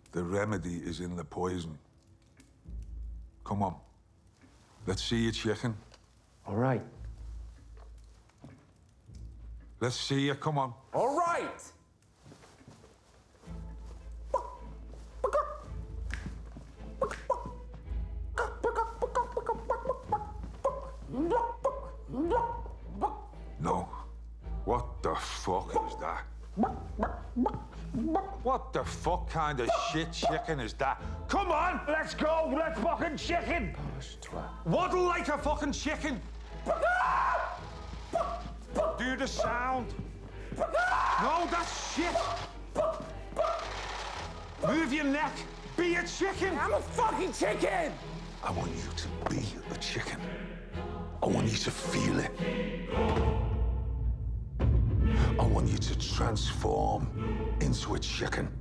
The remedy is in the poison. Come on. Let's see your chicken. All right. Let's see you, come on. All right! No. What the fuck is that? What the fuck kind of shit chicken is that? Come on, let's go, let's fucking chicken! Waddle like a fucking chicken! Do the sound! No, that's shit! Move your neck! Be a chicken! I'm a fucking chicken! I want you to be a chicken. I want you to feel it. I want you to transform into a chicken.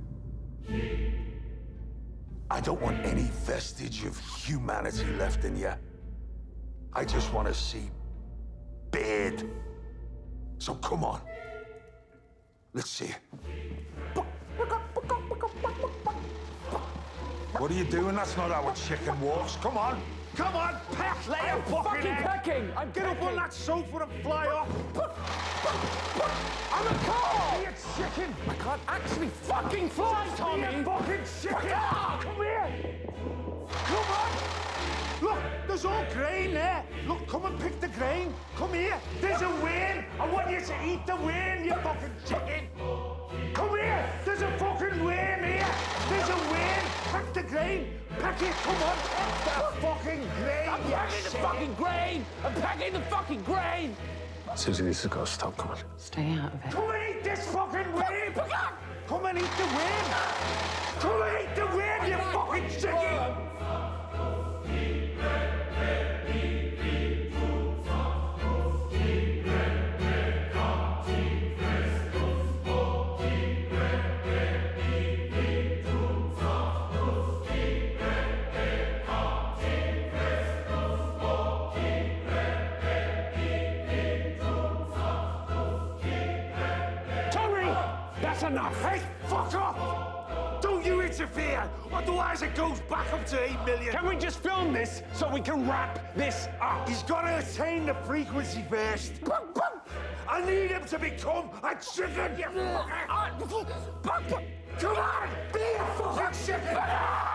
I don't want any vestige of humanity left in you. I just want to see beard. So come on. Let's see it. What are you doing? That's not how a chicken walks. Come on. Come on, peck, lay a fucking egg. Pecking! I'm Get up on that sofa and fly off. I'm a car! Be a chicken. I can't actually fucking fly, Tommy! Be a fucking chicken. Come here. Come on. Look, there's all grain there. Look, come and pick the grain. Come here. There's a worm. I want you to eat the worm, you fucking chicken. Come here. There's a fucking worm here. There's a worm. Pack the grain. Pack it. Come on. The fucking grain. I'm packing the fucking grain! I'm packing the fucking grain! Susie, this has got to stop. Come on. Stay out of it. Come and eat this fucking worm. Come and eat the worm. Come and eat the worm, you fucking chicken. Enough. Hey, fuck off! Don't you interfere, otherwise it goes back up to 8 million. Can we just film this so we can wrap this up? He's got to attain the frequency first. I need him to become a chicken. Come on, be a fucking chicken.